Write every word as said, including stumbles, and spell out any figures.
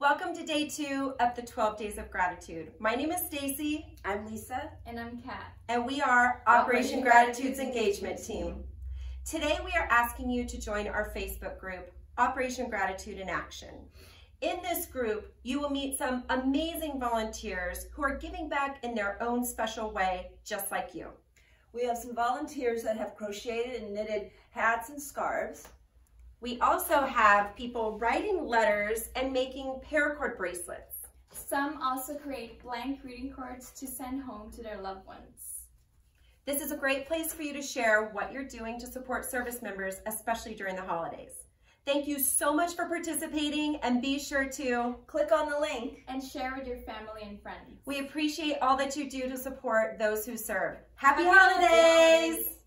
Welcome to day two of the twelve Days of Gratitude. My name is Stacy. I'm Lisa. And I'm Kat. And we are Operation, Operation Gratitude's Engagement Team. Today we are asking you to join our Facebook group, Operation Gratitude in Action. In this group, you will meet some amazing volunteers who are giving back in their own special way, just like you. We have some volunteers that have crocheted and knitted hats and scarves. We also have people writing letters and making paracord bracelets. Some also create blank greeting cards to send home to their loved ones. This is a great place for you to share what you're doing to support service members, especially during the holidays. Thank you so much for participating, and be sure to click on the link and share with your family and friends. We appreciate all that you do to support those who serve. Happy, Happy holidays! holidays!